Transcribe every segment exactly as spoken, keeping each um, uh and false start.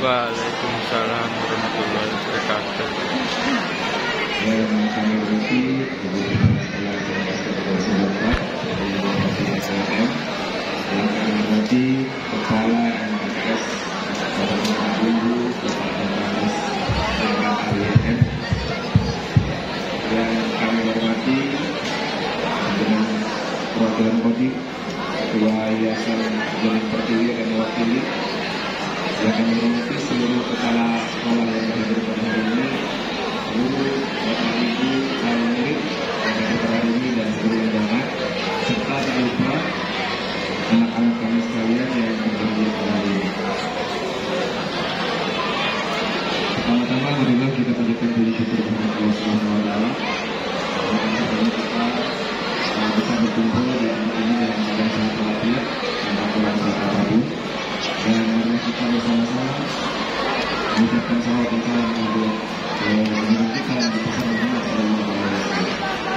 Waalaikumsalam warahmatullahi wabarakatuh. Yang kami hormati Ibu Kepala Sekolah yang kami hormati Kepala M S Kabupaten Ibu Kabupaten A W M, yang kami hormati dengan perwakilan Kodim, Ketua Yayasan Jalan Pertiwi dan Mewakili, yang kami hormati seluruh kepala sekolah yang hadir pada hari ini, guru, bapak ibu, para murid yang hadir pada hari ini dan seluruh undangan, serta tak lupa anak-anak kami sekalian yang berhadir pada hari ini. Pertama-tama marilah kita panjatkan puji syukur kepada Allah Subhanahu wa taala yang kita bisa berkumpul di tempat ini dalam keadaan sehat walafiat tanpa kurang serta apapun. Dan mari kita bersama-sama mengucapkan salawat dan salam kepada Nabi kita yang dipesan Muhammad sallallahu alaihi wasallam.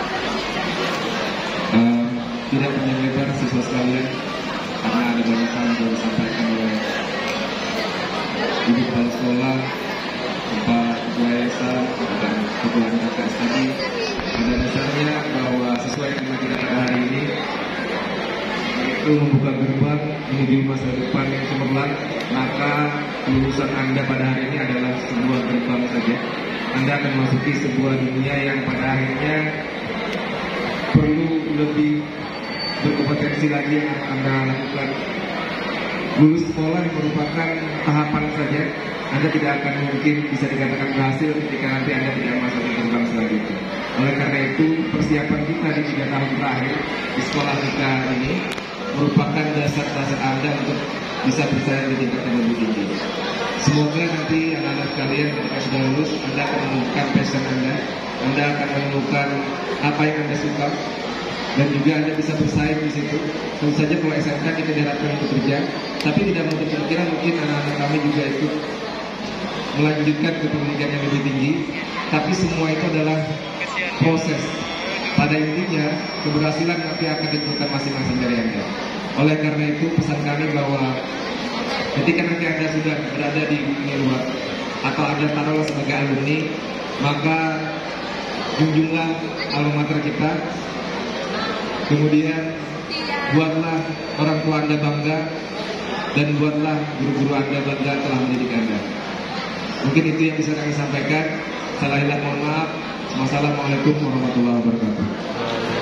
Tidak panjang lebar siswa sekalian, karena ada banyak hal yang sudah disampaikan oleh ibu kepala sekolah, Pak Ketua Yayasan, dan Ketua K K S tadi. Pada dasarnya bahwa sesuai dengan kita pada hari ini itu membuka gerbang menuju masa depan yang cemerlang, maka lulusan Anda pada hari ini adalah sebuah gerbang saja. Anda akan memasuki sebuah dunia yang pada akhirnya perlu lebih berkompetensi lagi yang Anda lakukan. Lulus sekolah merupakan tahapan saja. Anda tidak akan mungkin bisa dikatakan berhasil ketika nanti Anda tidak masuk ke gerbang selanjutnya. Oleh karena itu, persiapan kita di tiga tahun terakhir di sekolah kita ini merupakan dasar-dasar Anda untuk bisa bersaing di tingkat yang lebih tinggi. Semoga nanti anak-anak kalian ketika sudah lulus, Anda akan menemukan passion Anda, Anda akan menemukan apa yang Anda suka, dan juga Anda bisa bersaing di situ. Tentu saja kalau S M K kita diharapkan untuk kerja, tapi tidak menutup kemungkinan mungkin anak-anak kami juga ikut melanjutkan ke pendidikan yang lebih tinggi. Tapi semua itu adalah proses. Pada intinya, keberhasilan nanti akan ditentukan masing-masing dari Anda. Oleh karena itu, pesan kami bahwa ketika nanti Anda sudah berada di dunia luar, atau Anda taruhlah sebagai alumni, maka kunjunglah alma mater kita. Kemudian buatlah orang tua Anda bangga, dan buatlah guru-guru Anda bangga telah mendidik Anda. Mungkin itu yang bisa kami sampaikan. Salah hilang mohon maaf. Wassalamualaikum warahmatullahi wabarakatuh.